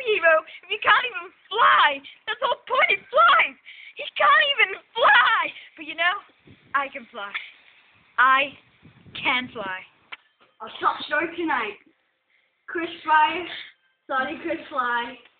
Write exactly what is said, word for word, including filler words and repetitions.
superhero if you can't even fly? That's the whole point, he flies! He can't even fly! But you know, I can fly. I can fly. Our top story tonight. Chris Fry, sorry Chris Fly.